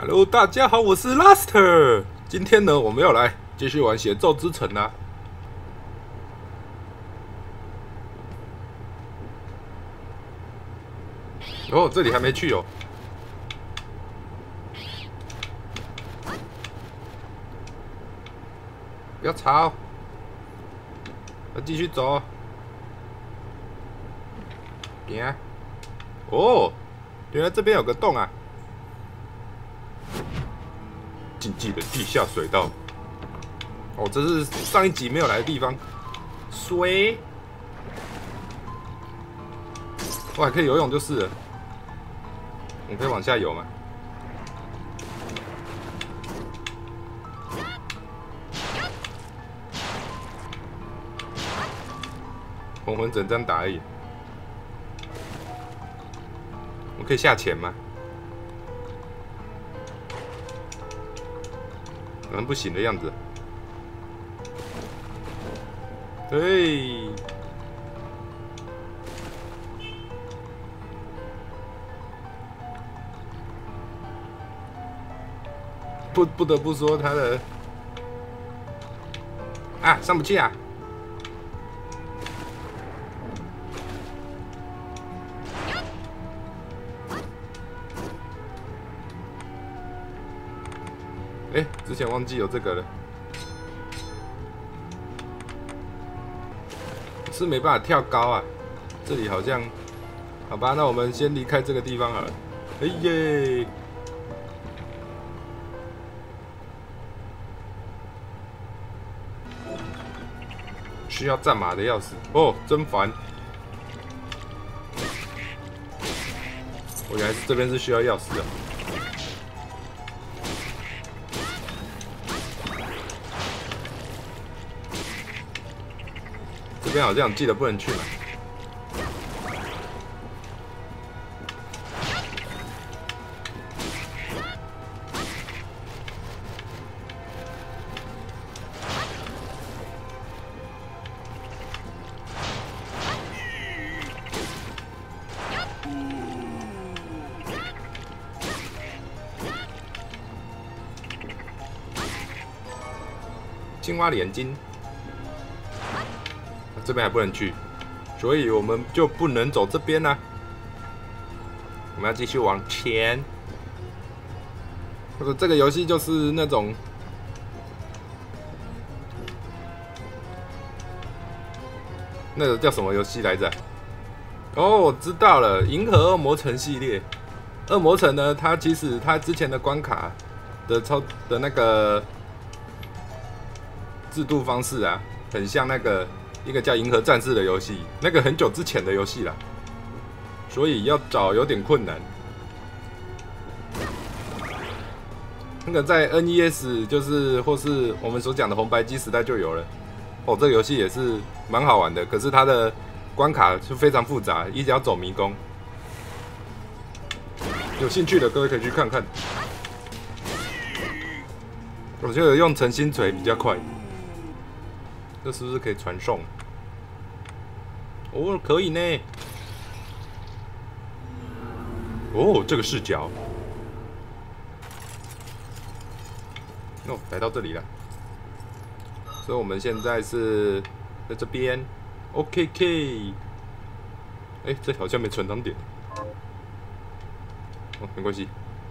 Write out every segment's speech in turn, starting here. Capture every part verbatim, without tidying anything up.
Hello， 大家好，我是 Luster。今天呢，我们要来继续玩《血咒之城》啊。哦，这里还没去哦。不要吵，要继续走。行。哦，原来这边有个洞啊。 禁忌的地下水道。哦，这是上一集没有来的地方。水，我还可以游泳就是了。我可以往下游嘛？红魂整张打而已。我可以下潜吗？ 可能不行的样子。对，不不得不说他的啊上不去啊。哎、欸，之前忘记有这个了，是没办法跳高啊。这里好像，好吧，那我们先离开这个地方好了。哎耶！需要战马的钥匙哦，真烦。我原来是这边是需要钥匙的。 这边好像记得不能去嘛。青蛙眼睛。 这边还不能去，所以我们就不能走这边啦、啊。我们要继续往前。或者这个游戏就是那种，那个叫什么游戏来着？哦，我知道了，《银河恶魔城》系列。恶魔城呢，它其实它之前的关卡的操的那个制度方式啊，很像那个。 一个叫《银河战士》的游戏，那个很久之前的游戏啦，所以要找有点困难。那个在 N E S 就是或是我们所讲的红白机时代就有了。哦，这个游戏也是蛮好玩的，可是它的关卡是非常复杂，一直要走迷宫。有兴趣的各位可以去看看。我觉得用诚心锤比较快。 这是不是可以传送？哦，可以呢。哦，这个视角。哦，来到这里了。所以我们现在是在这边。OK K。哎，这好像没存档点。哦，没关系。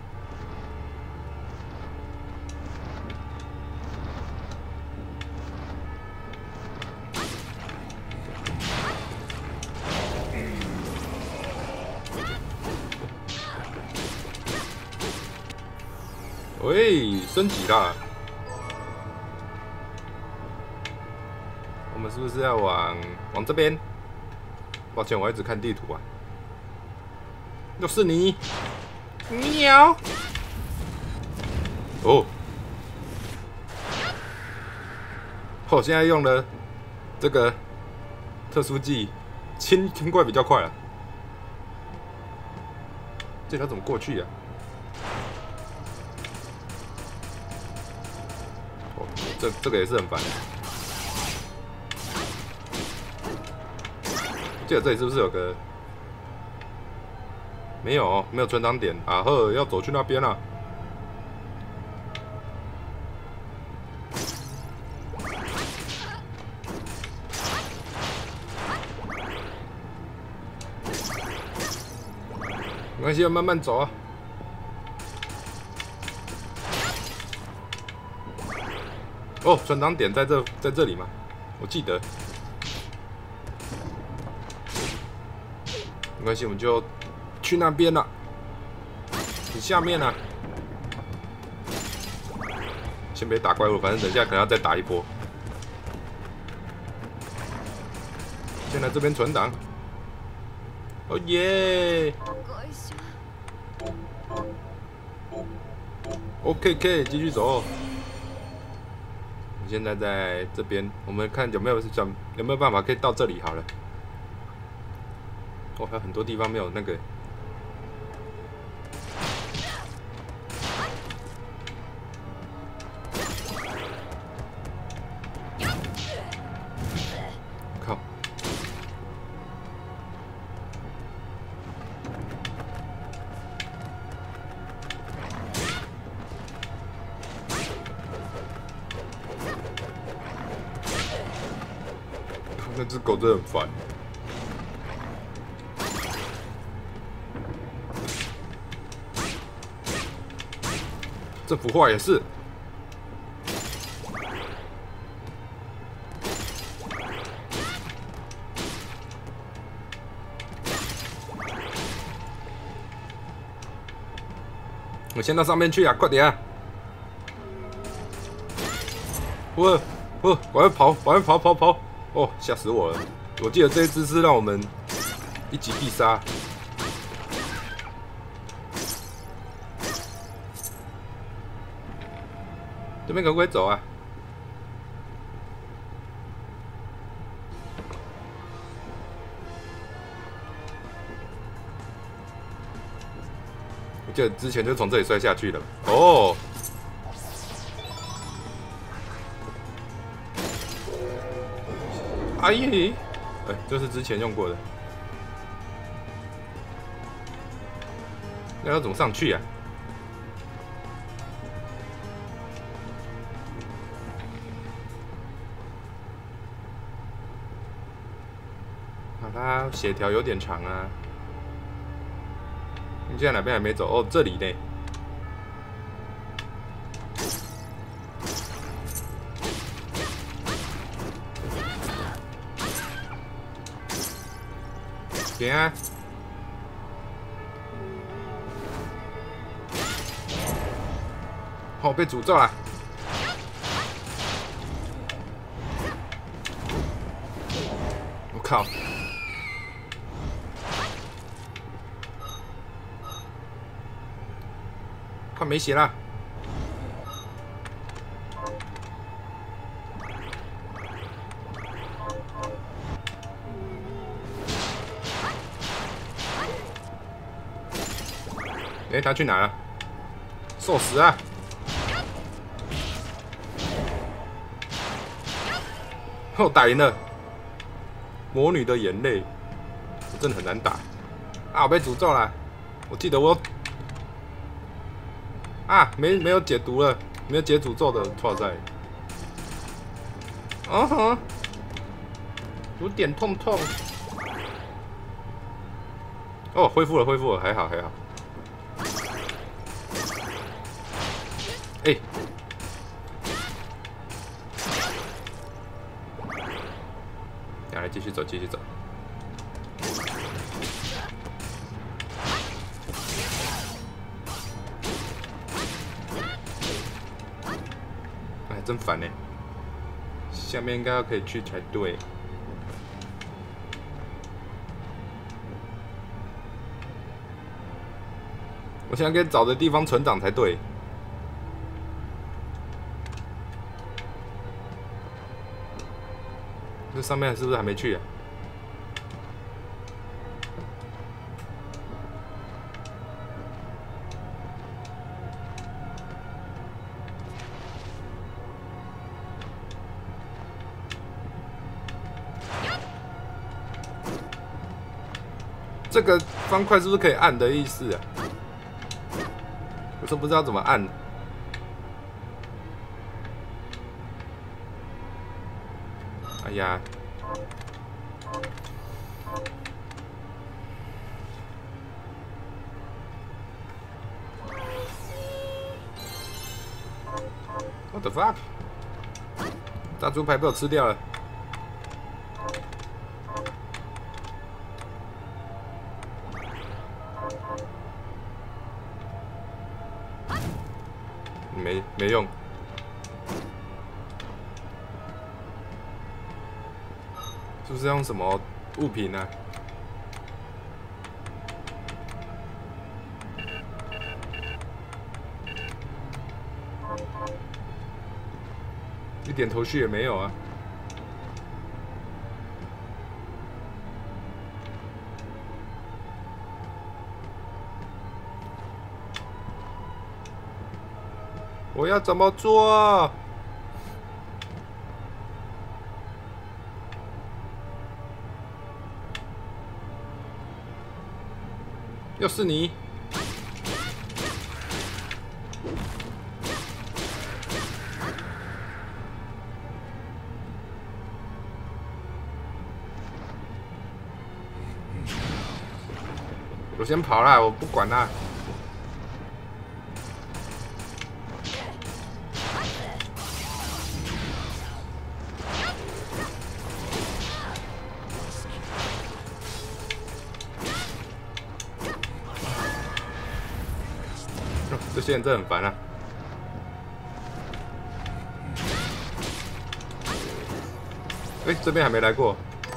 喂，升级啦！我们是不是要往往这边？抱歉，我一直看地图啊。又是你，喵！哦，我现在用了这个特殊技，清清怪比较快啊。这条怎么过去呀、啊？ 这这个也是很烦。记得这里是不是有个？没有，没有存档点啊！呵，要走去那边啊！ 没关系，慢慢走啊。哦，存档点在这，在这里吗？我记得。没关系，我们就去那边了。你下面啊，先别打怪物，反正等一下可能要再打一波。先来这边存档。哦耶 ！OK K， 继续走。现在在这边，我们看有没有想有没有办法可以到这里好了。哦，还有很多地方没有那个。靠！那只狗真的很烦。这幅画也是。我先到上面去啊，快点啊！我我我要跑，我要跑跑跑！哦，吓死我了！我记得这一只是让我们一击必杀。这边可不可以走啊？我记得之前就从这里摔下去了。哦。哎耶！哎，这是之前用过的。那要怎么上去啊？好啦，血条有点长啊。你现在哪边还没走？哦，这里呢。点啊！哦，被诅咒了！我靠！快没血了！哎、欸，他去哪了？受死啊！哦，打赢了！魔女的眼泪，我真的很难打啊！我被诅咒了！我记得我啊，没没有解毒了，没有解诅咒的，错在。啊哈，有点痛痛。哦，恢复了，恢复了，还好还好。哎、欸，来继续走，继续走。哎，真烦呢。下面应该要可以去才对。我现在该找的地方存档才对。这上面是不是还没去啊？这个方块是不是可以按的意思啊？我都不知道怎么按。哎呀！ What the fuck？ 大猪排被我吃掉了。没没用。是不是用什么物品呢、啊？一点头绪也没有啊！我要怎么做？又是你！我先跑啦，我不管啦。这些人真的很烦啊！哎、欸，这边还没来过。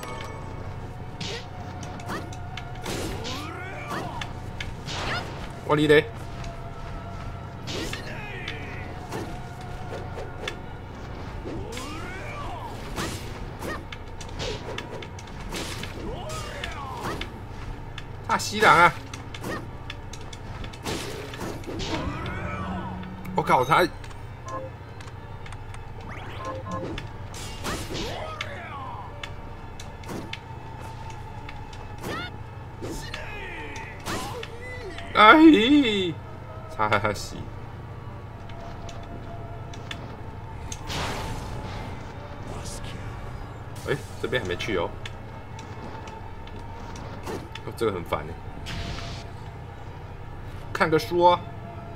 我哩嘞！大西郎啊！我靠他！哎，擦洗！哎，这边还没去哦。哦，这个很烦哎。看个书哦。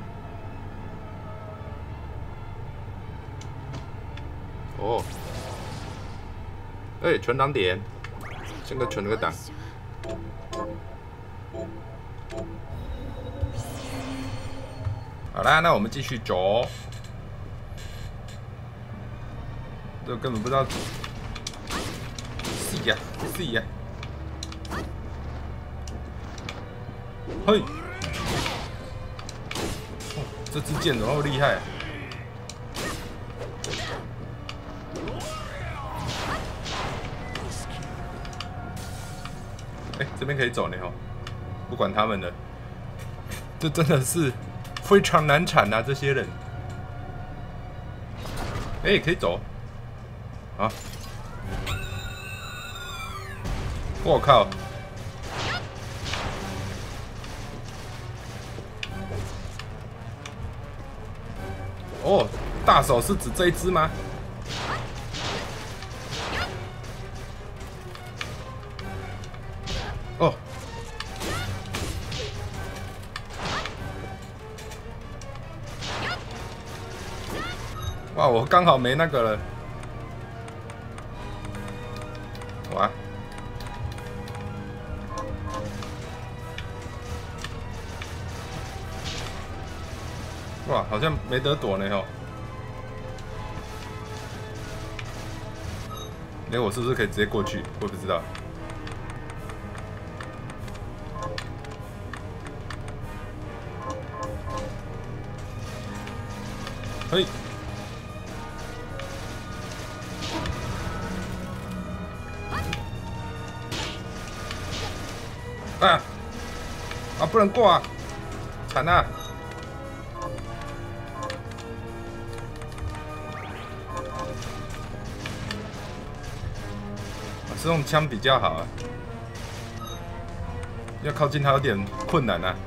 哦。哎，存档点，先给存了个档。好啦，那我们继续走。这根本不知道。是呀，是呀。嘿，哦，这支箭怎么那么厉害、啊？哎、欸，这边可以走呢哦，不管他们了。这真的是非常难缠啊，这些人。哎、欸，可以走。啊！我靠！哦，大手是指这一只吗？哦。哇，我刚好没那个了。哇！哇，好像没得躲呢吼。哎，我是不是可以直接过去？我不知道。嘿。啊！啊，不能过啊！惨啊！是用枪比较好啊，要靠近它有点困难啊。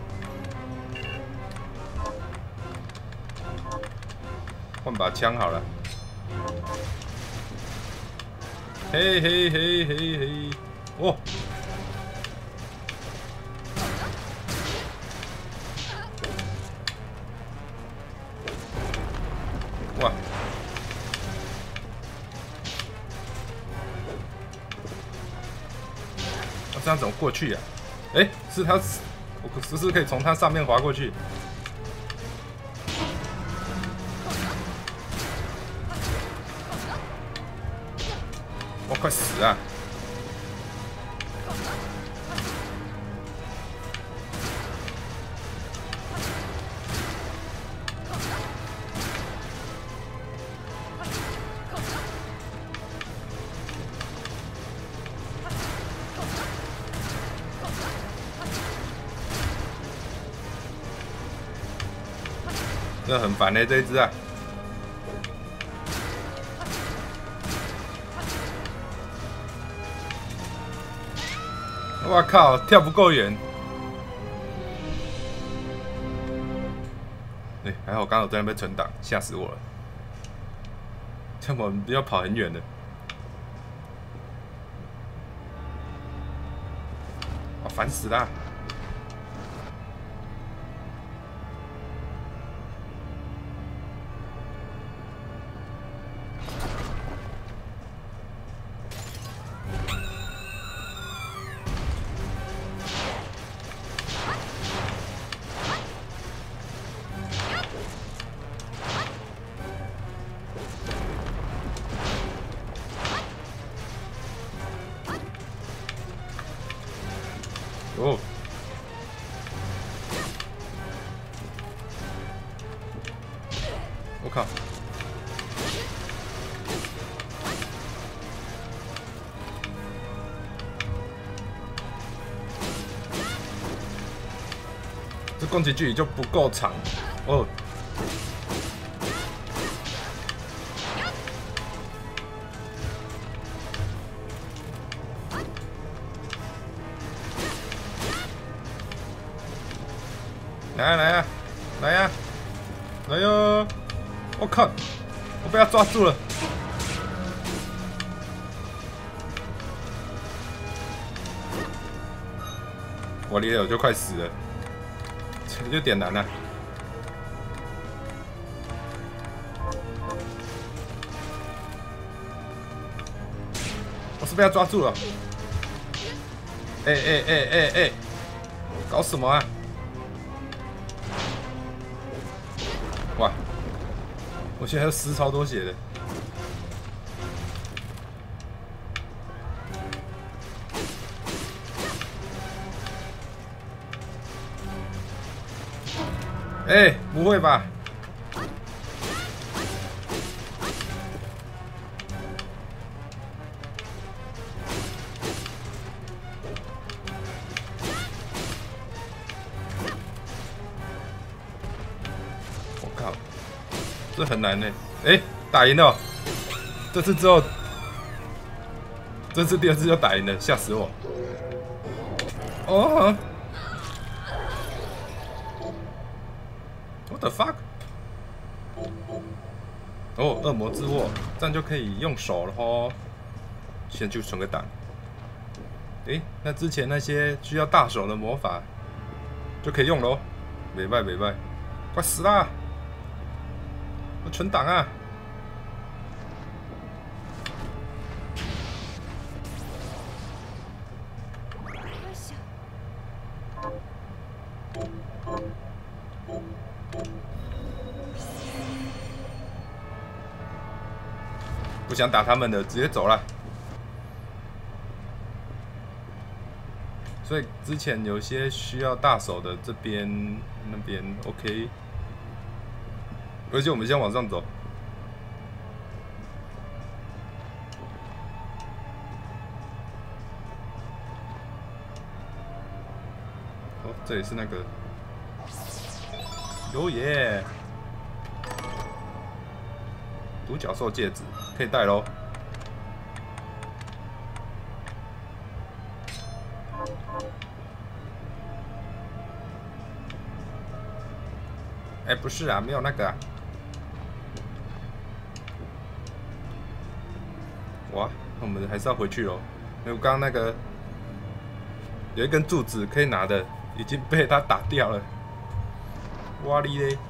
换把枪好了。嘿嘿嘿嘿嘿！哦。哇， 这样怎么过去啊？哎、欸，是他，我是不是可以从它上面滑过去？我快死啊！这很烦嘞、欸，这一只啊！我靠，跳不够远。哎、欸，还好刚好在那边存档，吓死我了。这样我们要跑很远的。啊，烦死啦！哦，我靠！这攻击距离就不够长哦。来呀来呀来呀来哟！我靠！我被他抓住了。我离了我就快死了，有点难啊。我是被他抓住了。哎哎哎哎哎！搞什么啊？哇！我现在要撕超多血的。哎、欸，不会吧？我靠！这很难呢。哎、欸，打赢了！这次之后，这次第二次就打赢了，吓死我！哦 ，What the fuck？ 哦，恶魔之握，这样就可以用手了吼。先去存个档。哎、欸，那之前那些需要大手的魔法就可以用喽。没败没败，快死啦！我存档啊！不想打他们的，直接走了。所以之前有些需要大手的，这边那边 OK。而且我们先往上走。哦，这里是那个。有耶！独角兽戒指可以戴咯。哎、欸，不是啊，没有那个啊。哇，那我们还是要回去咯。因为刚刚那个有一根柱子可以拿的，已经被他打掉了。哇哩嘞！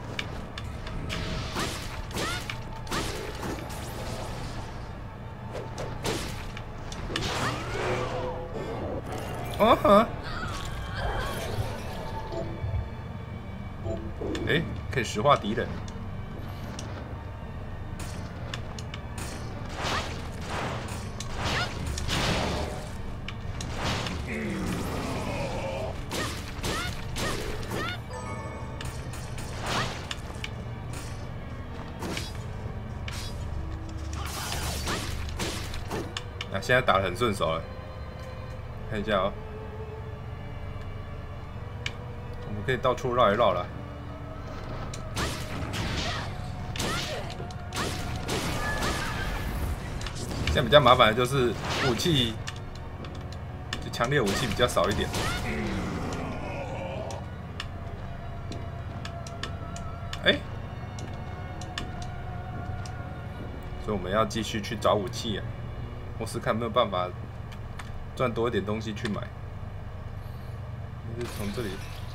哦哈！哎，可以石化敌人。那、啊、现在打得很顺手了，看一下哦。 我们可以到处绕一绕了。现在比较麻烦的就是武器，就强烈武器比较少一点。哎、欸，所以我们要继续去找武器啊，或是看有没有办法赚多一点东西去买。就是从这里。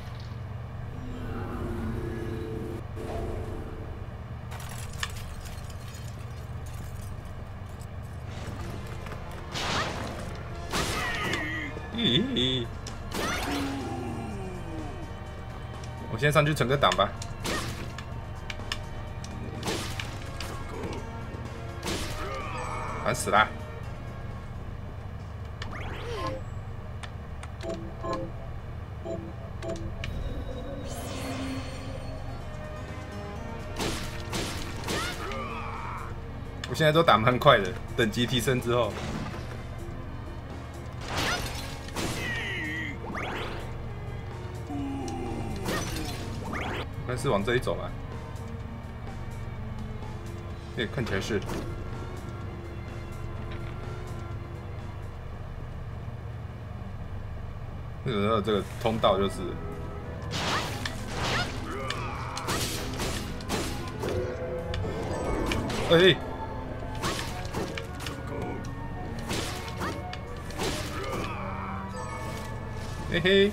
咦！我先上去存个档吧。烦死啦！我现在都打蛮快的，等级提升之后。 但是往这里走吧，对，看起来是。那个这个通道就是，哎、欸，嘿嘿。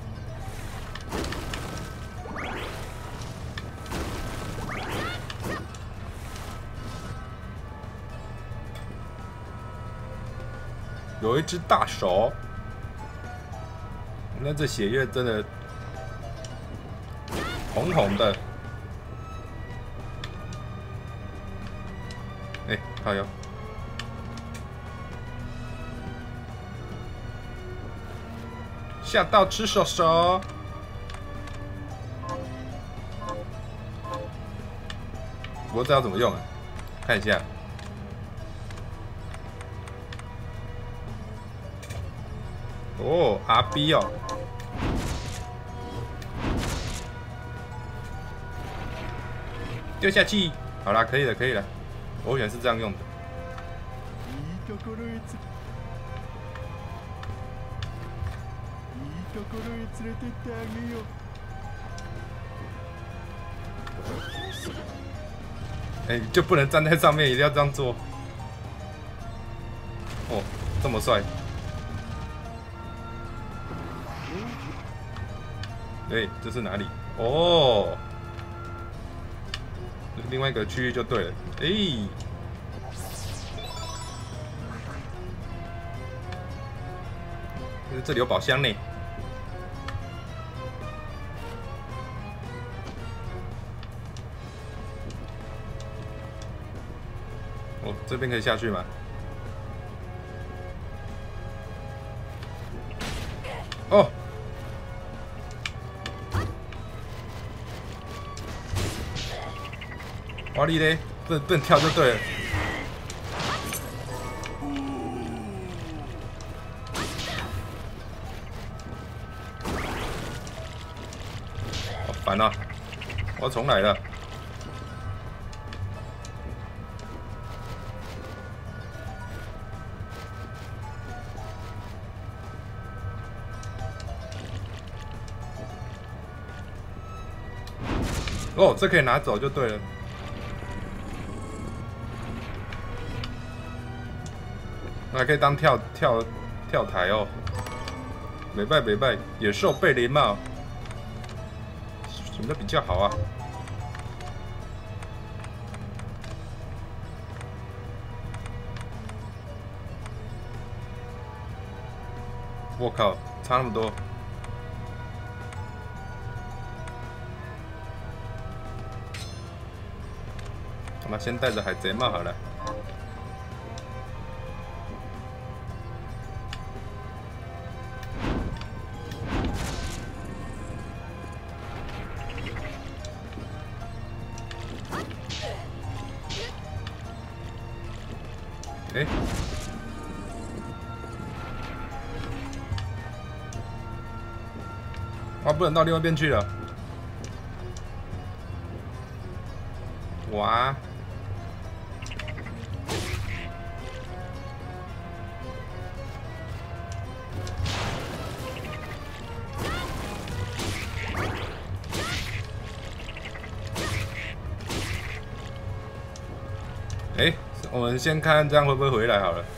有一只大手，那这血月真的红红的。哎、欸，靠腰！吓到吃手手。不过这要怎么用啊？看一下。 哦 ，R B 哦，丢下去，好啦，可以了，可以了。我原来是这样用的。哎、欸，就不能站在上面，一定要这样做。哦，这么帅。 哎，这是哪里？哦，另外一个区域就对了。哎，这里有宝箱呢。哦，这边可以下去吗？哦。 华丽嘞，不能不能跳就对了。好烦啊！我要重来了。哦，这可以拿走就对了。 还可以当跳跳跳台哦，没败没败，野兽贝雷帽，什么比较好啊？我靠， 差那么多。我们先带着海贼帽好了。哎、欸，哇，不能到另外一边去了。哇！哎、欸，我们先看这样会不会回来好了。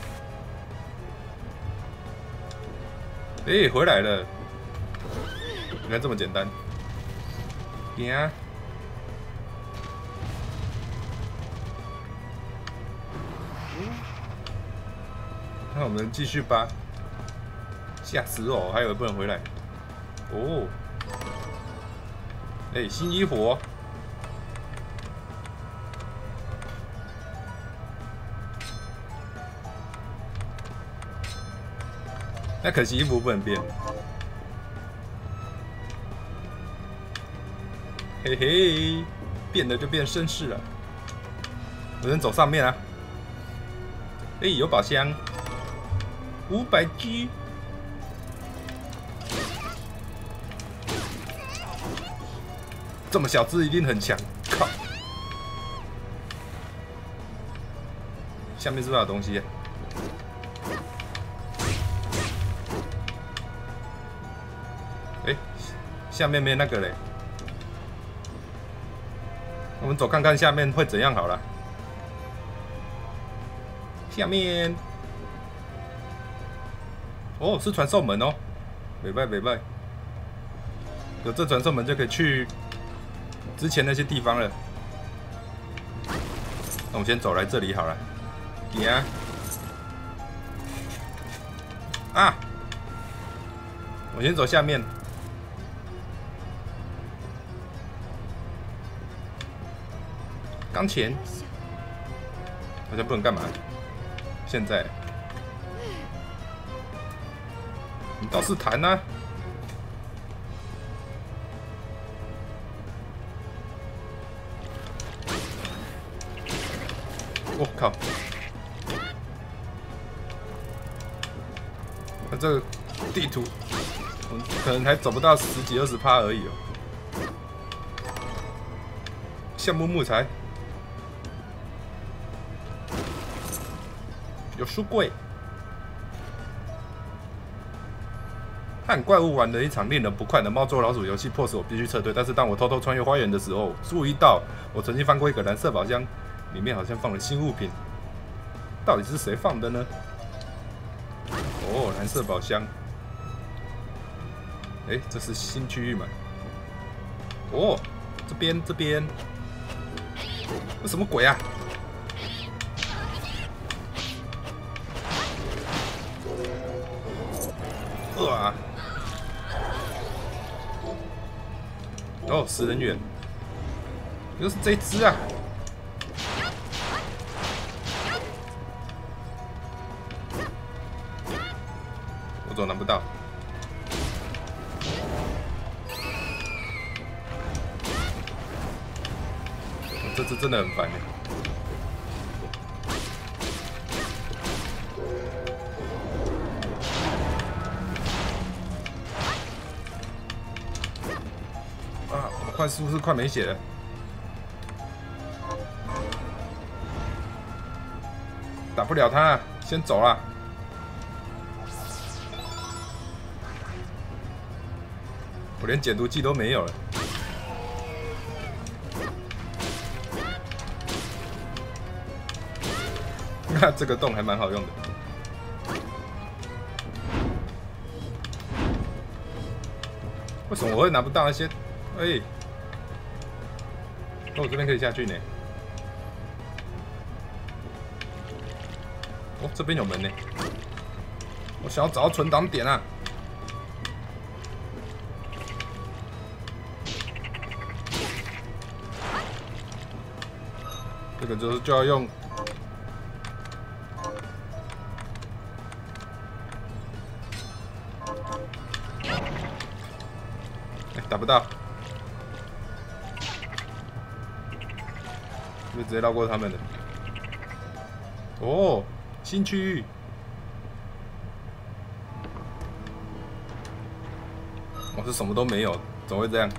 哎、欸，回来了，原来这么简单。行啊。那我们继续吧。吓死我！还以为不能回来。哦。哎、欸，新衣服、哦。那可惜衣服不能变。嘿嘿，变了就变绅士了。有人走上面啊！哎、欸，有宝箱，五百 G。这么小只一定很强，靠！下面是不是有东西、啊？哎、欸，下面没那个嘞。我们走看看下面会怎样好了。下面，哦，是传送门哦，没拜没拜。有这传送门就可以去之前那些地方了。那我们先走来这里好了。呀！啊！我先走下面。钢钳好像不能干嘛。现在，你倒是弹啊！我、哦、靠！那这个地图，我们可能还走不到十几二十趴而已哦。项目木材。有书柜，和怪物玩了一场令人不快的猫捉老鼠游戏，迫使我必须撤退。但是当我偷偷穿越花园的时候，注意到我曾经翻过一个蓝色宝箱，里面好像放了新物品，到底是谁放的呢？哦，蓝色宝箱。哎、欸，这是新区域嘛？哦，这边这边，这什么鬼啊？啊！哦，食人猿，又是这只啊！我怎么拿不到？这只真的很烦耶。快是不是快没血了？打不了他，先走啦。我连解毒剂都没有了。那这个洞还蛮好用的。为什么我会拿不到那些？哎、欸。哦，这边可以下去呢。哦，这边有门呢。我想要找到存档点啊！ 这个就是就要用。哎，打不到，就直接绕过他们了。哦，新区域。我是什么都没有，怎么会这样？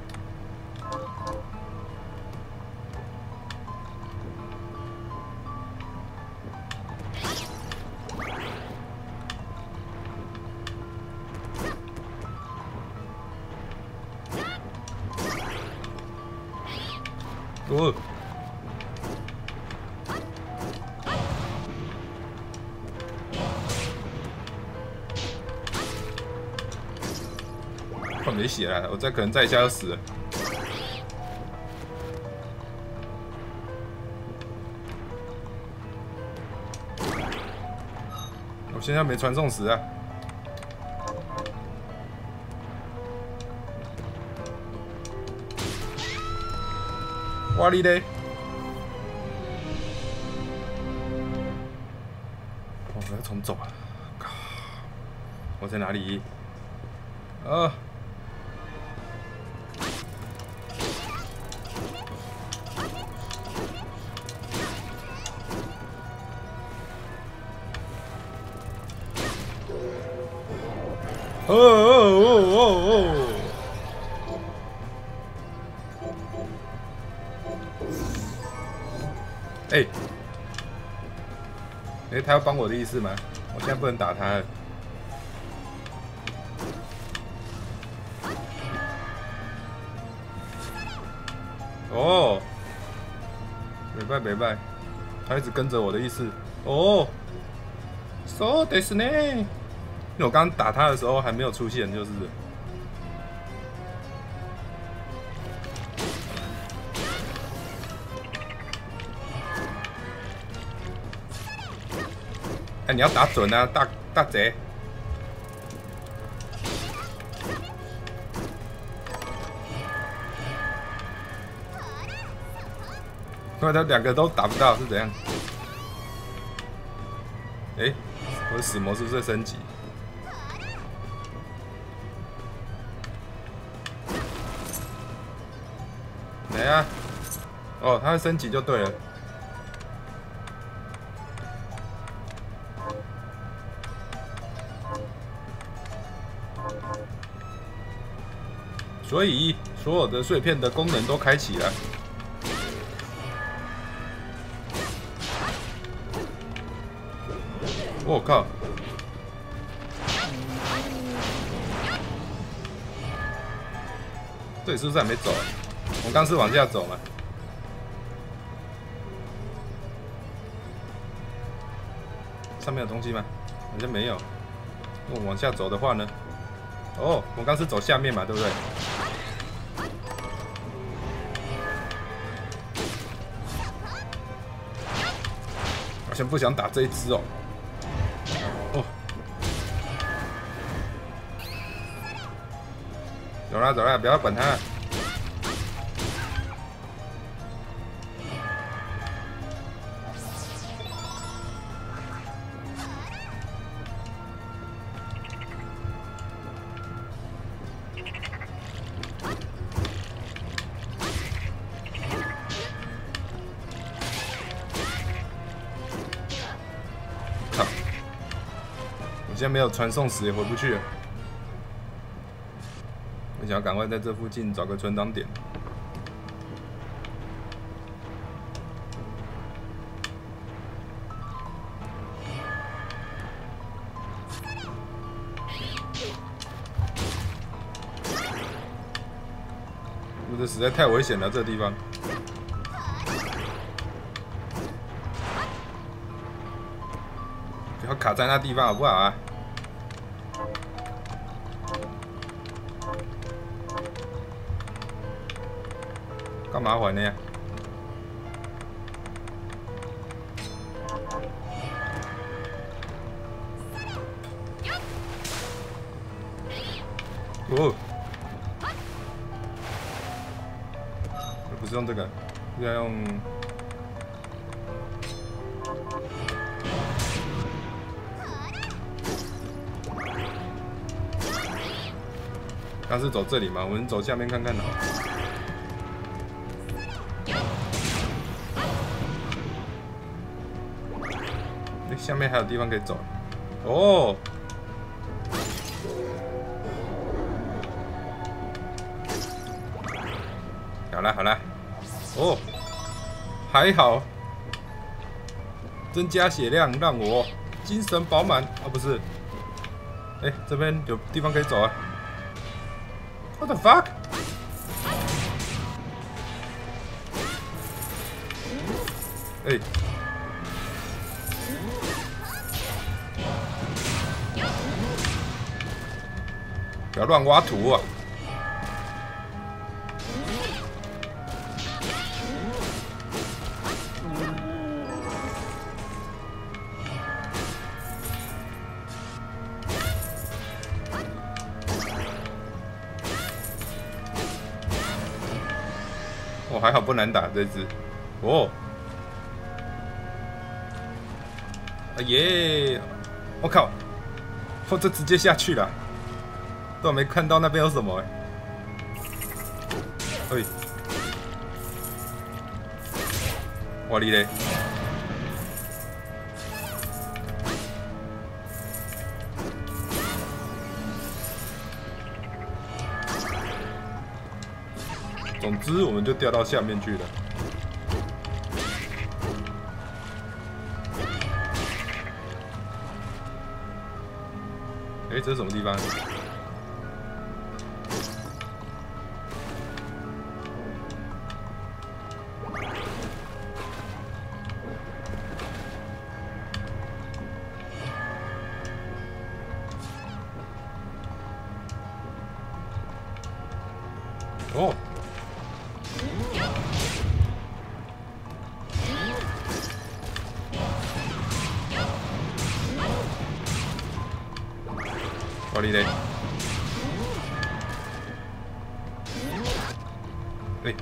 哦，快没血了，我再可能再一下就死了。我现在没传送石啊。哇哩嘞！哦，我要重走啊！我在哪里？啊！哦哦哦哦哦！哎、欸，哎、欸，他要帮我的意思吗？我现在不能打他了。哦，没拜没拜，他一直跟着我的意思。哦 ，so this 呢？因为我刚打他的时候还没有出现，就是。哎、欸，你要打准啊，大大贼！因为他两个都打不到是怎样？哎、欸，我的死魔是不是在升级？来啊！哦，它会升级就对了。所以所有的碎片的功能都开启了。我靠！这里是不是还没走？我刚是往下走嘛？上面有东西吗？好像没有。我往下走的话呢？哦，我刚是走下面嘛，对不对？好像不想打这一只哦。哦，走啦走啦，不要管他。靠！我现在没有传送石也回不去了。我想要赶快在这附近找个存档点。这实在太危险了，这个地方。不要卡在那地方好不好啊？干嘛还呢？哦，不是用这个，是要用刚是走这里吗？我们走下面看看好。哎，下面还有地方可以走。哦。好了好了。哦，还好。增加血量，让我精神饱满。啊，不是。哎，这边有地方可以走啊。What the fuck？ 哎，不要乱挖土啊！哦，还好不难打这只。哦。哎耶！我靠！我这直接下去了，都没看到那边有什么哎、欸。哎，哇哩嘞！总之，我们就掉到下面去了。哎，这是什么地方？哦。哇哩嘞！哎，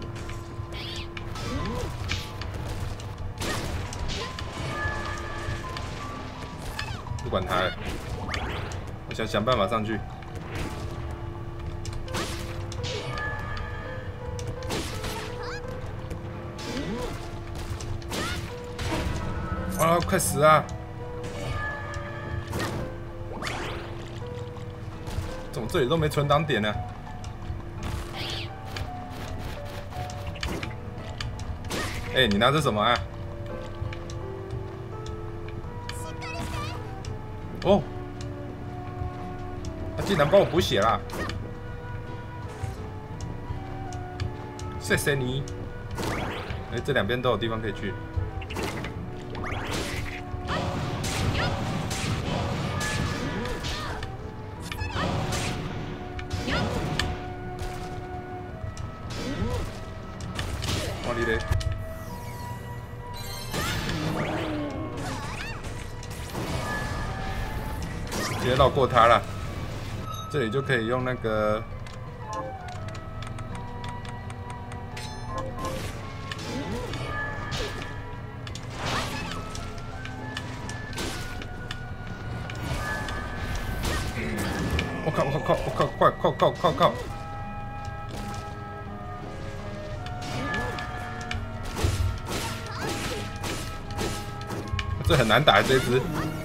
不管他了，我想想办法上去。啊，快死啊！怎么这里都没存档点呢？哎、欸，你拿着什么啊？哦，他竟然帮我补血啦！谢谢你。哎、欸，这两边都有地方可以去。哪里嘞？直接绕过它了，这里就可以用那个我靠！我靠！我靠！快！靠！靠！靠！靠！这很难打这只。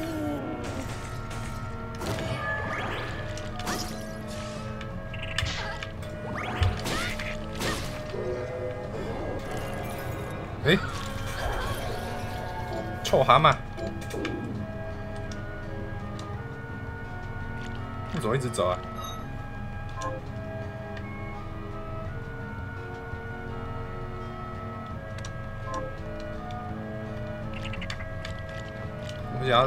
哎、欸，臭蛤蟆！你怎么一直走啊？我想要，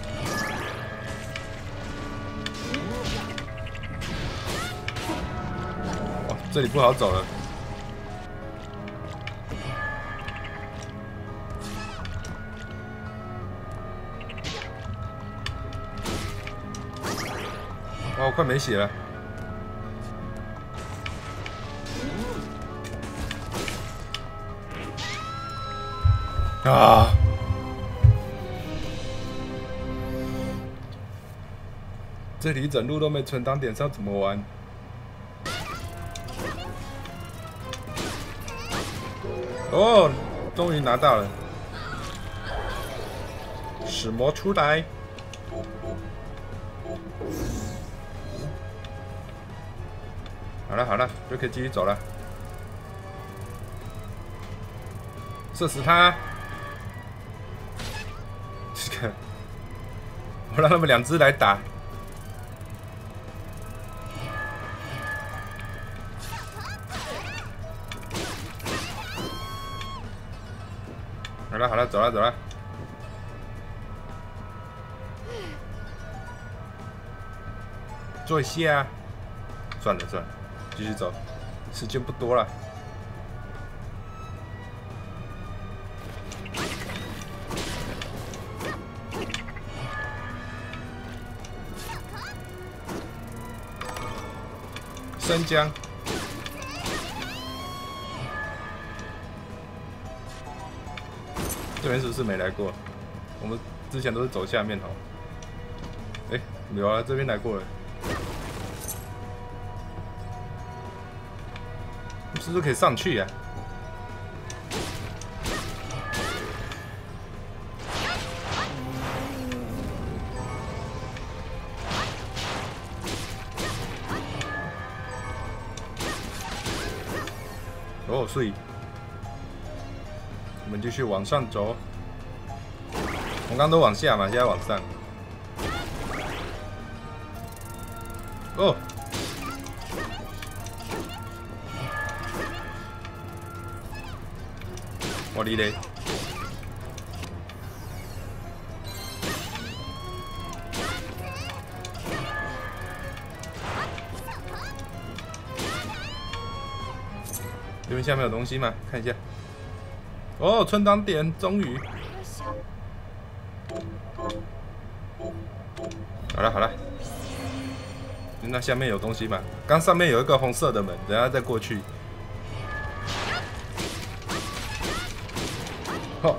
哦，这里不好走了。哦，我快没血了。啊！这里一整路都没存档点，是要怎么玩？ 哦，终于拿到了，使魔出来。好了好了，就可以继续走了。射死他！这个，我让他们两只来打。好了好了，走了走了。坐一下。算了算了，继续走，时间不多了。生姜。这边是不是没来过？我们之前都是走下面哦。哎，有啊，这边来过了。是不是可以上去呀、啊？哦，所以我们继续往上走。我刚刚都往下嘛，现在往上。哦。我哩嘞！这边下面有东西吗？看一下。哦，存档点，终于。好了好了，那下面有东西吗？刚上面有一个红色的门，等下再过去。哦，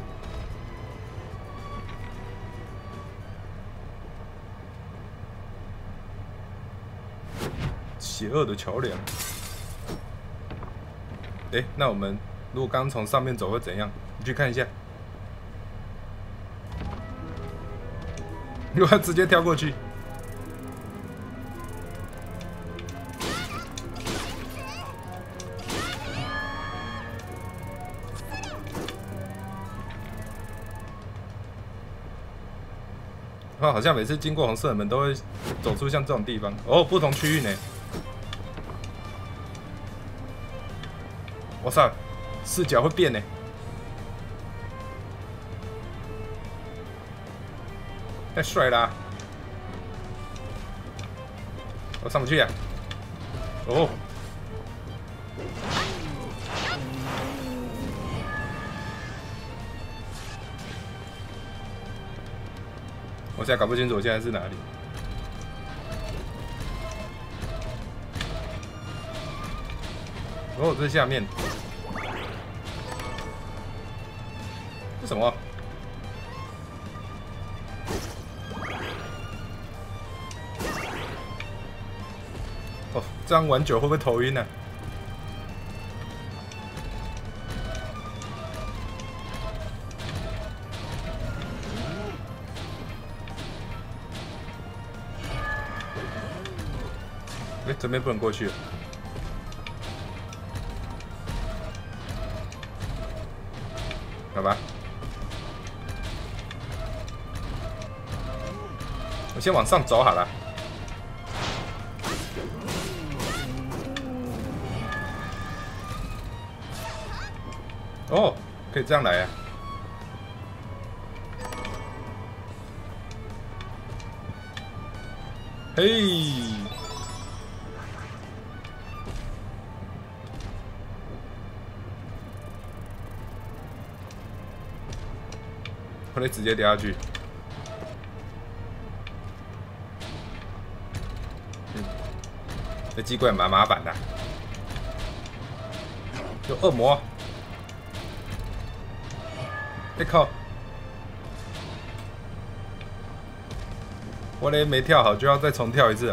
邪恶的桥梁。哎，那我们如果刚从上面走会怎样？你去看一下。如果直接跳过去，啊，好像每次经过红色的门都会走出像这种地方哦，不同区域呢。哇塞，视角会变呢。太帅啦！我上不去呀、啊。哦。我现在搞不清楚我现在是哪里。哦，这是下面。这什么？哦，这样玩久会不会头晕呢、啊？哎，这边不能过去了。好吧，我先往上走好了。哦，可以这样来啊！嘿。我得直接掉下去。嗯，这机关蛮麻烦的。有恶魔！哎靠！我连没跳好就要再重跳一次了。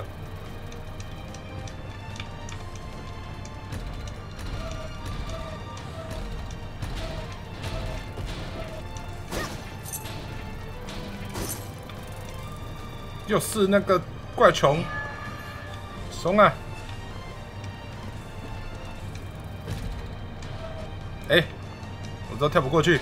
又是那个怪虫，怂啊！哎、欸，我都跳不过去。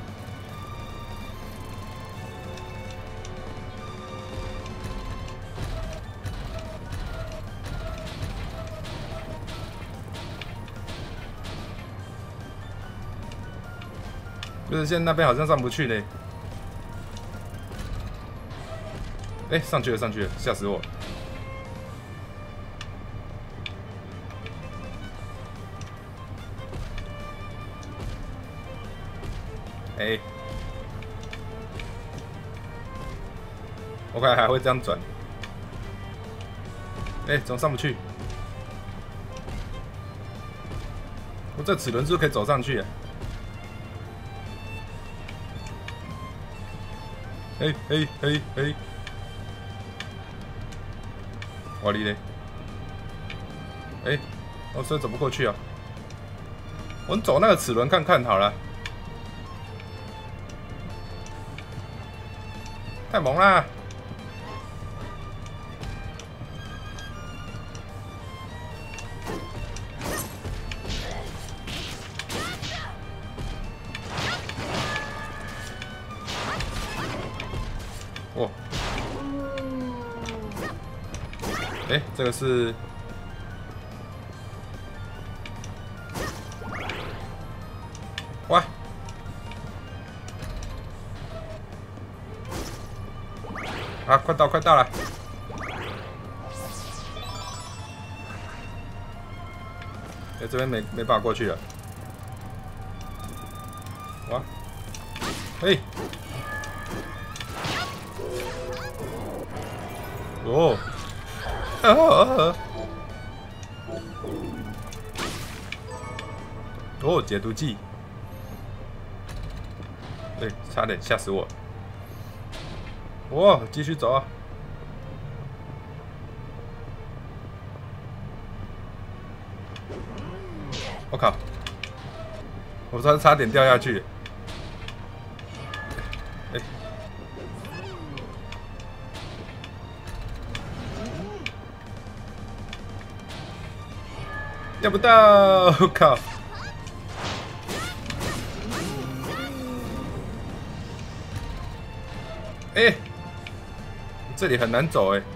就是现在那边好像上不去呢。哎、欸，上去了，上去了，吓死我！哎、欸，我看还会这样转。哎、欸，怎么上不去？我这齿轮是不是可以走上去啊？嘿嘿嘿嘿！我哩嘞！哎、欸，我这走不过去啊！我们走那个齿轮看看好了。太猛啦！哦，哎、欸，这个是哇！啊，快到，快到了！哎、欸，这边没没办法过去了。哇！嘿、欸！哦！啊啊！哦，解毒剂！哎、欸，差点吓死我！哇，继续走啊！我靠！我差差点掉下去。哎、欸，掉不到！我靠！哎、欸，这里很难走哎、欸。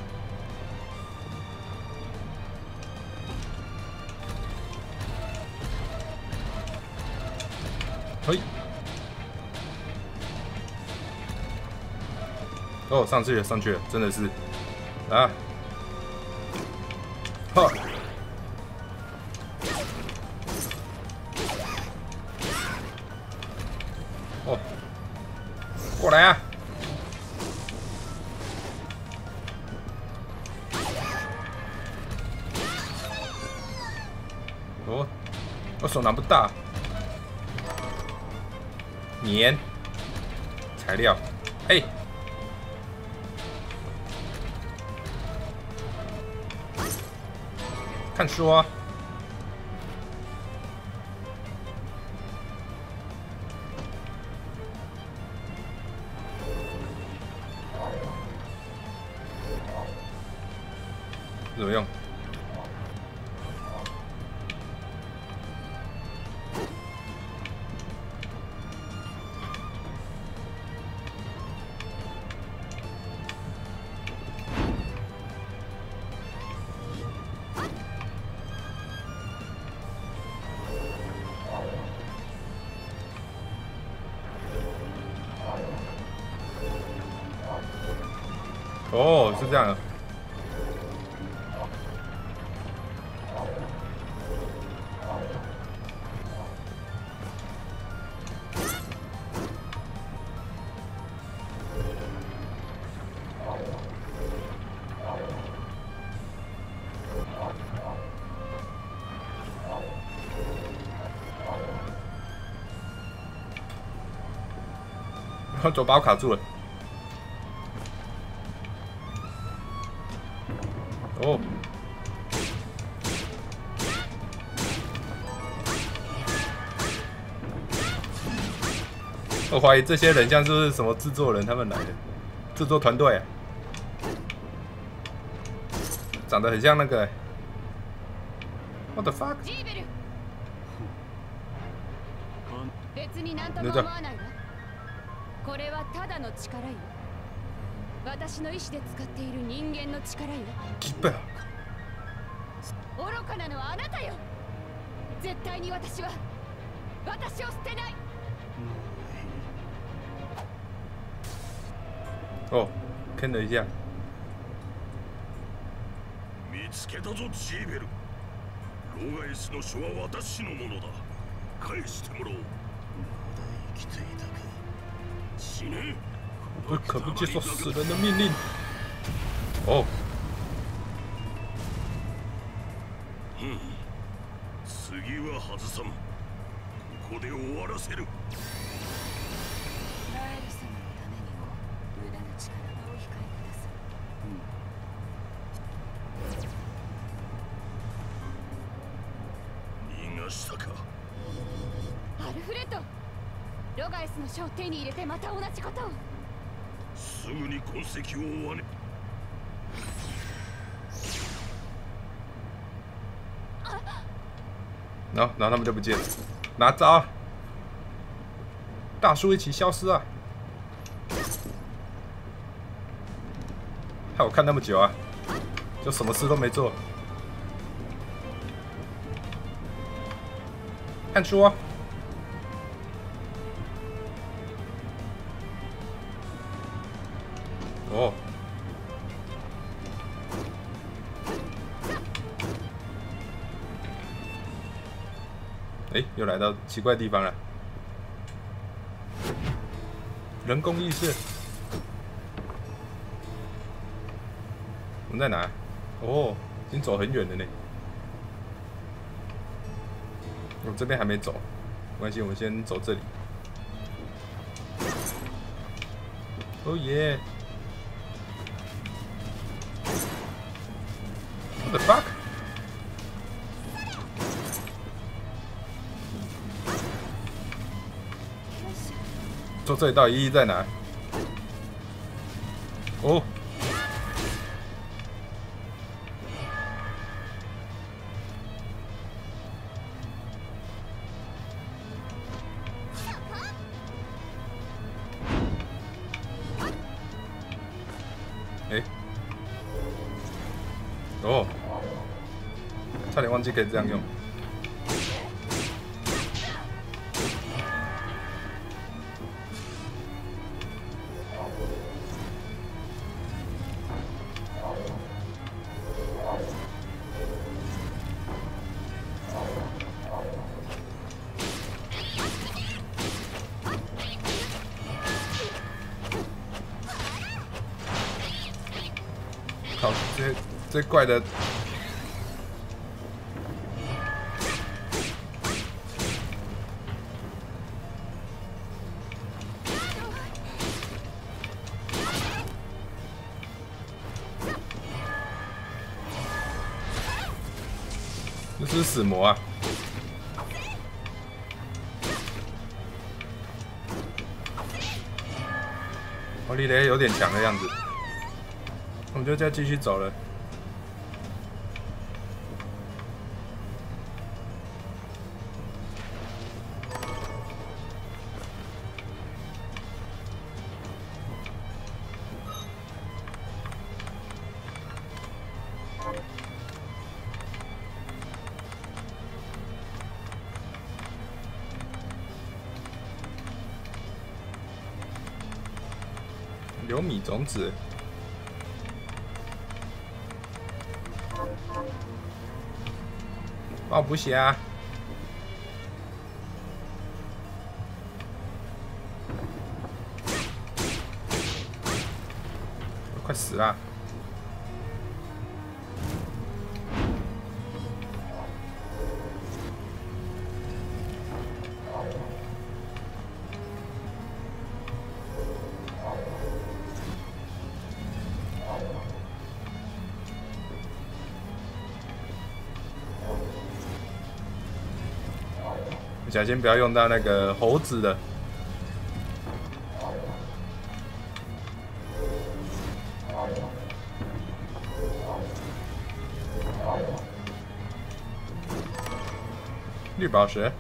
嘿，哦，上去了，上去了，真的是，啊，哈，哦，过来啊！哦，我手拿不大。粘材料，嘿，看书啊！怎么用？哦，是这样的。然后左把我卡住了。哦。我怀疑这些人像是不是什么制作人他们来的制作团队、啊。 长得很像那个、欸。What the fuck？ 別になんとも思わないわ。これはただの力よ。私の意志で使っている人間の力よ。 기뻐요。 愚かなのはあなたよ。絶対に私は私を捨てない。 哦，坑了一下。 見つけたぞジーベル。ロガエスの書は私のものだ。返してもらおう。まだ生きていたか。死ね。 我可不接受死人的命令。哦。 嗯。次は外さん。ここで終わらせる。 ラエル様のためにも無駄な力はお控えください。逃がしたか。 アルフレッド。ロガエスの書を手に入れてまた同じことを。 すぐに痕跡を追わね。 然后，然后他们就不见了。拿招啊！大叔一起消失啊！害我看那么久啊，就什么事都没做。看书啊！哦。哎，又来到奇怪地方了。人工意识，我们在哪？哦，已经走很远了呢。我这边还没走，没关系，我们先走这里。哦耶 ！What the fuck？ 说这里到底意义在哪？哦，哎，哦，差点忘记可以这样用。靠，这这怪的，这是死魔啊！奥利雷有点强的样子。我们就再继续走了。留米种子。帮我补血啊！我快死了！小心不要用到那个猴子的。 绿宝石。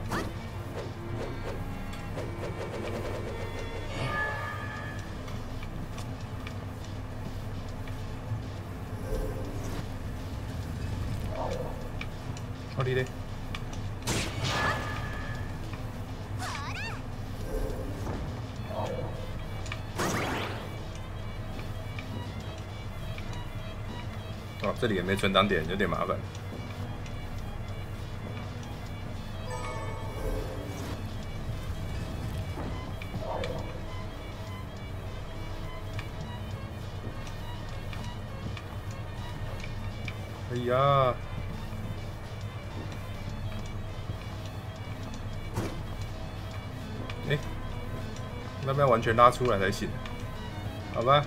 好厉害！哦，这里也没存档点，有点麻烦。哎呀！哎，要不要完全拉出来才行？好吧。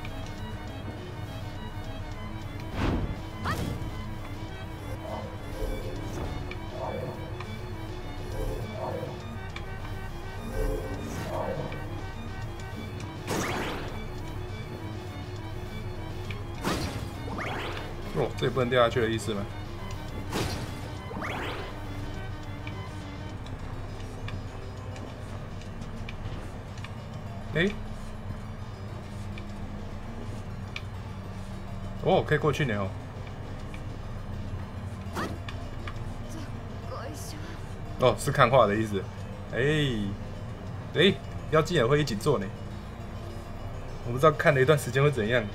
哦，这也不能掉下去的意思吗？哎、欸，哦，可以过去呢哦。哦，是看画的意思。哎、欸，哎、欸，妖精也会一起做呢。我不知道看了一段时间会怎样。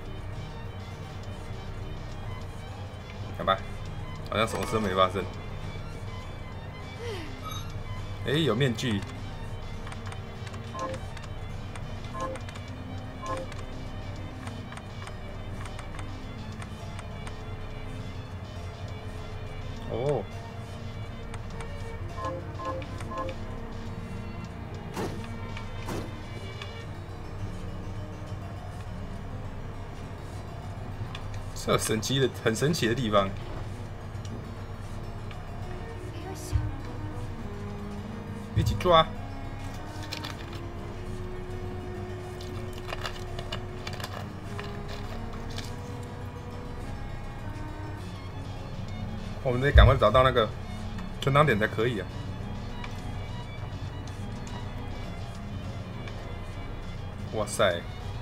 看吧，好像什么事都没发生。哎、欸，有面具。哦。这有神奇的、很神奇的地方。一起抓。我们得赶快找到那个存档点才可以啊！哇塞！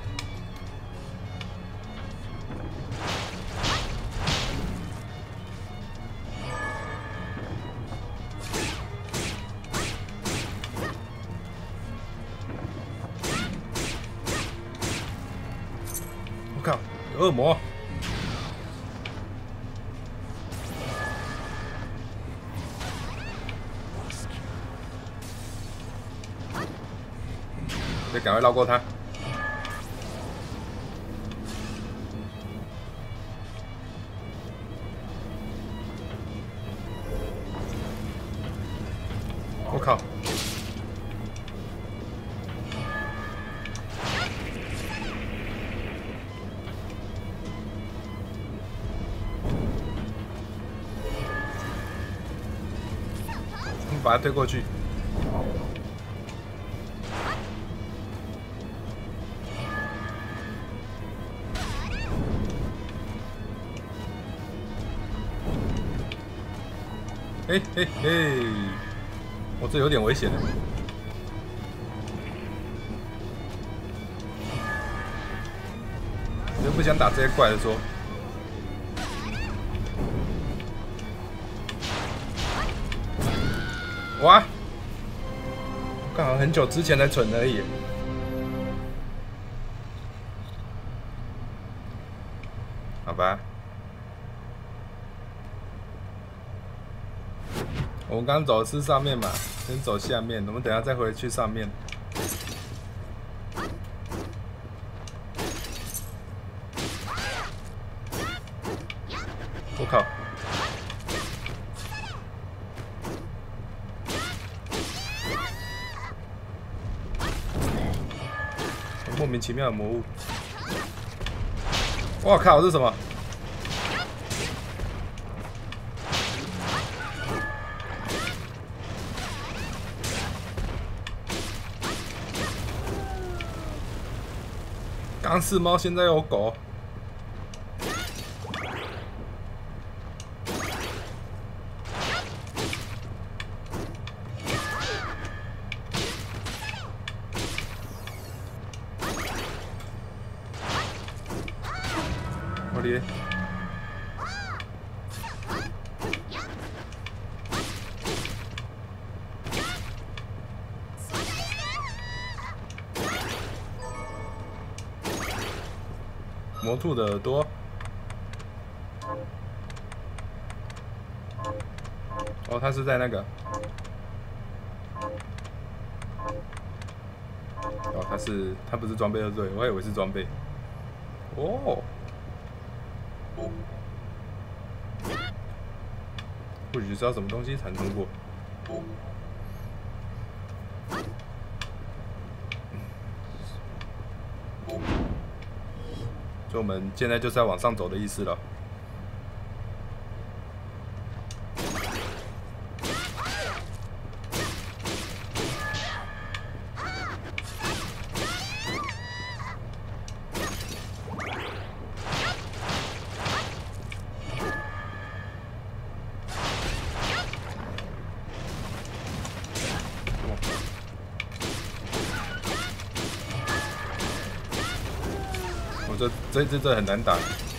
我靠，有恶魔！得赶快绕过他。我靠！我们把他推过去。嘿嘿嘿！我这有点危险了。我就不想打这些怪的说。哇！刚好很久之前才存而已。好吧。我们刚刚走的是上面嘛，先走下面，我们等一下再回去上面。我靠！莫名其妙的魔物！我靠，这是什么？刚是猫，现在有狗。 咧。魔兔的耳朵。哦，他是在那个。哦，他是他不是装备二队，我还以为是装备。哦。或许知道什么东西才能通过。所以我们现在就是要往上走的意思了。我这这一只真的很难打。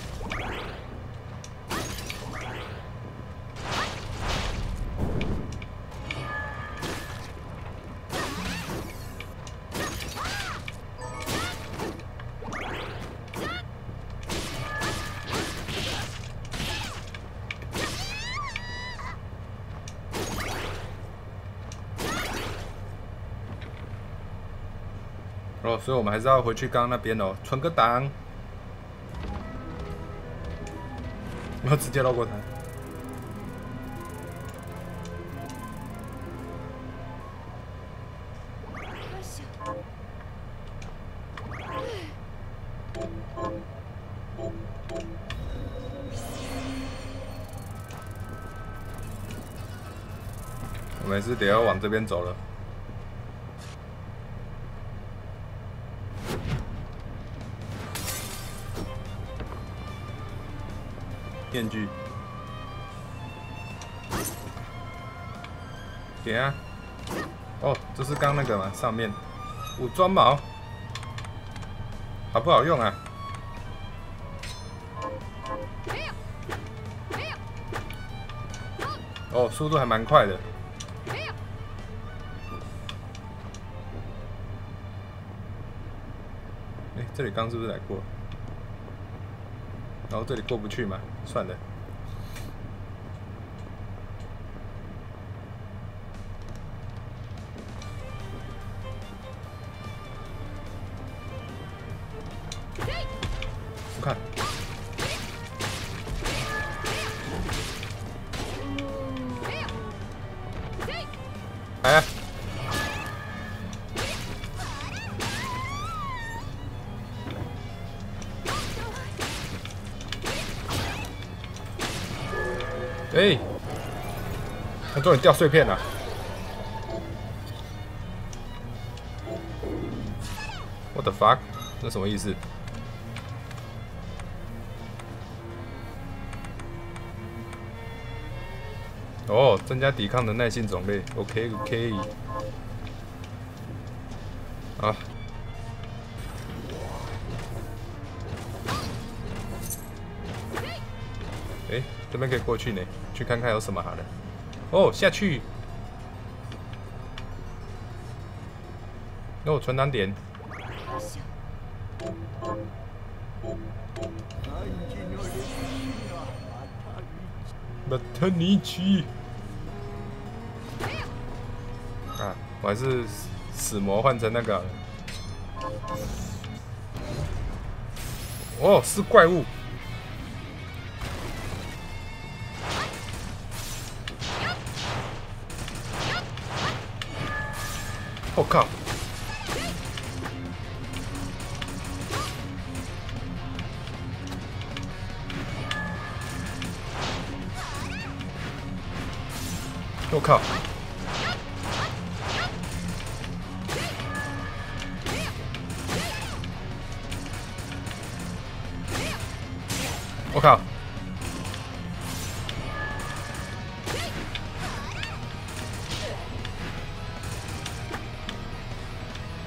哦，所以我们还是要回去刚刚那边哦，存个档。我要直接绕过他。我们是得要往这边走了。面具，点啊！哦，这是刚那个嘛，上面武装矛，好不好用啊？哦，速度还蛮快的。哎，这里刚是不是来过？然后这里过不去嘛，算了。我看，来啊！哎、欸，他终于掉碎片了。What the fuck？ 那什么意思？哦，增加抵抗的耐性种类。OK OK。啊。哎、欸，这边可以过去呢。去看看有什么好的。哦，下去。哦，存档点。马特尼奇。啊，我还是死魔换成那个。哦，是怪物。我、哦、靠！我、哦、靠！我、哦、靠！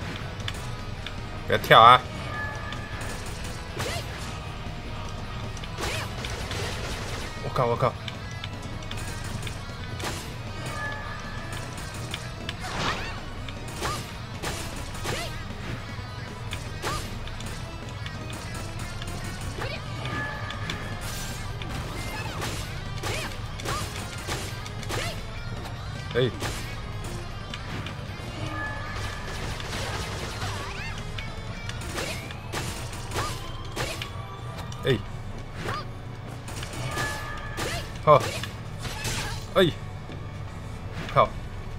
不要跳啊！ 靠！我靠！哎！哎！好！哎！靠！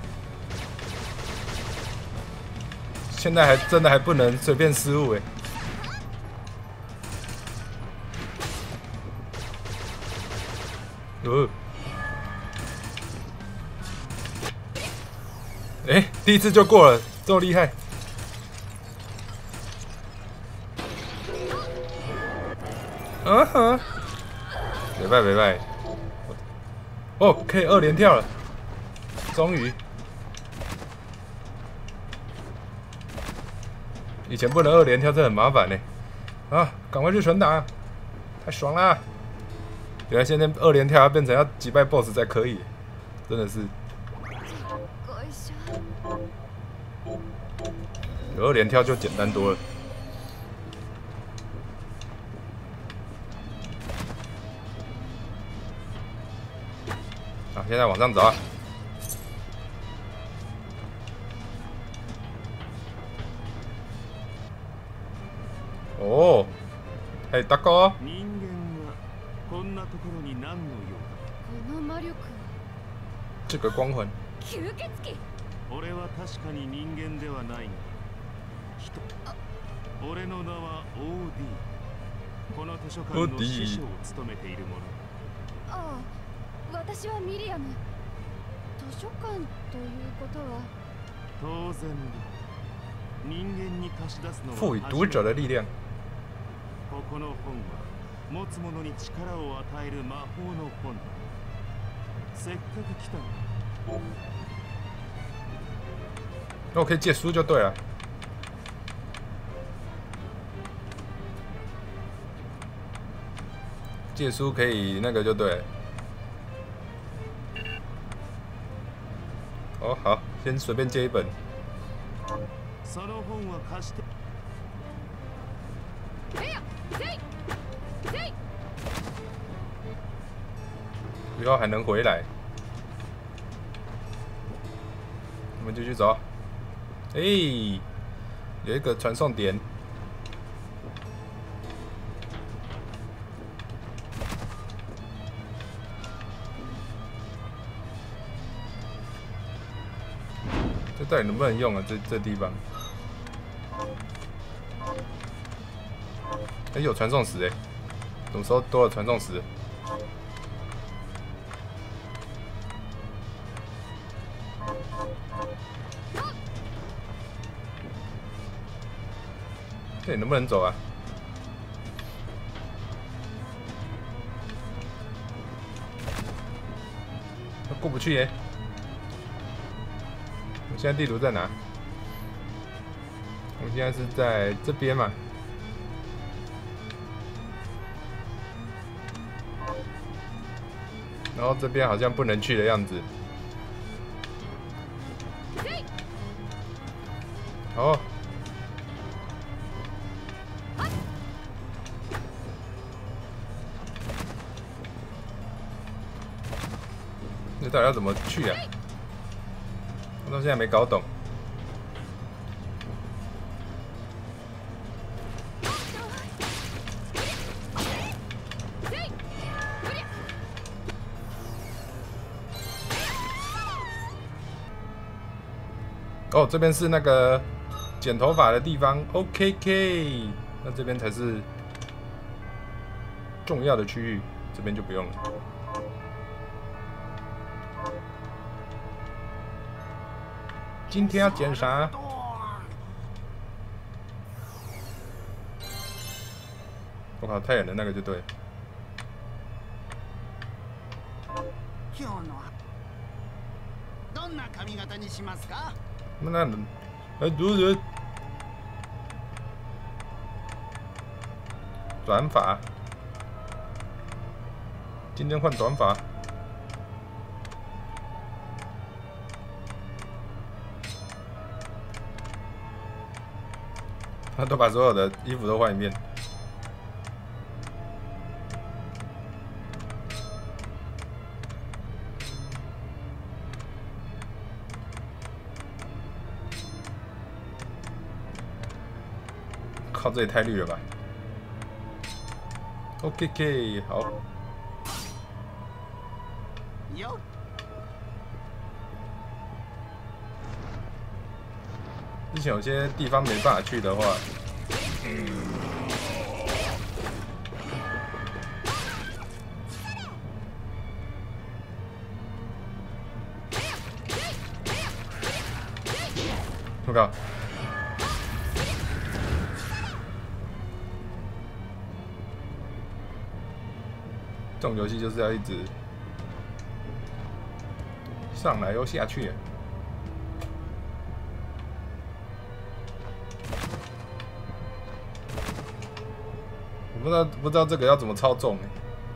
现在还真的还不能随便失误哎！哦！哎，第一次就过了，这么厉害！嗯哼，没败没败。哦，可以二连跳了，终于。以前不能二连跳，这很麻烦呢。啊，赶快去存档，太爽啦！原来现在二连跳要变成要击败 B O S S 才可以，真的是。有二连跳就简单多了。好，现在往上走啊！哦，哎，大哥。这个光环。 俺は確かに人間ではないが、俺の名は オーディー。この図書館の司書を務めている者。 ああ、私はミリアム。図書館ということは当然だ。人間に貸し出すのは赋予读者的力量。 ここの本は持つ者に力を与える魔法の本だ。せっかく来たのだ。 那我可以借书就对了。借书可以那个就对了。哦，好，先随便借一本。以后还能回来。我们继续走。哎，有一个传送点。这到底能不能用啊？这这地方。哎，有传送石哎，什么时候多了传送石？这里能不能走啊？过不去耶！我现在地图在哪？我现在是在这边嘛。然后这边好像不能去的样子。哦。这到底要怎么去啊？我到现在没搞懂。哦，这边是那个剪头发的地方 ，OK K， 那这边才是重要的区域，这边就不用了。今天要剪啥？我靠，太远了，那个就对了。那那，哎，如如转发， 今天换短发。他都把所有的衣服都换一遍。靠，这也太绿了吧 ！OK K， 好。 有。 之前有些地方没办法去的话，我靠！这种游戏就是要一直上来又下去。我不知道不知道这个要怎么操纵哎。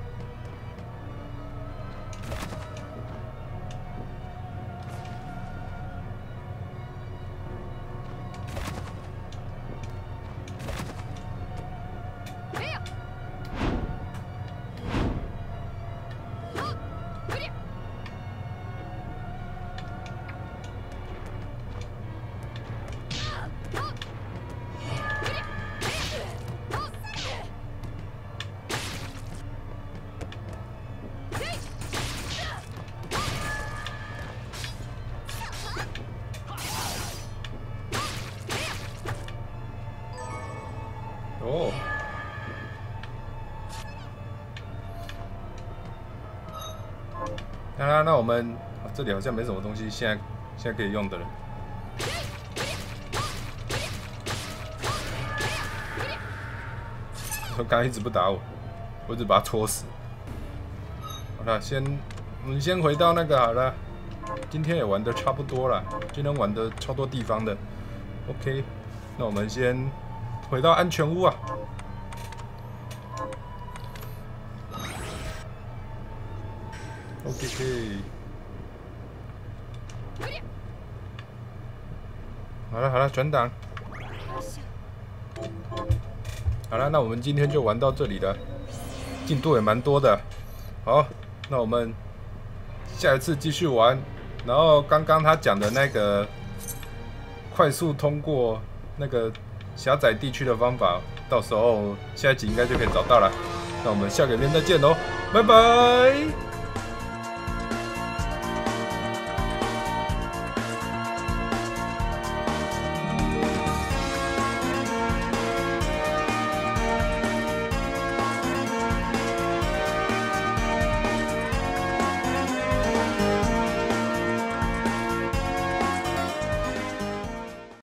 哦，那那我们、啊、这里好像没什么东西，现在现在可以用的了。他刚刚一直不打我，我一直把他戳死。好了，先我们先回到那个好了，今天也玩的差不多了，今天玩的超多地方的。OK， 那我们先回到安全屋啊。OK， 可以。好了好了，转档。好了，那我们今天就玩到这里了，进度也蛮多的。好，那我们下一次继续玩。然后刚刚他讲的那个快速通过那个狭窄地区的方法，到时候下一集应该就可以找到了。那我们下个影片再见喽，拜拜。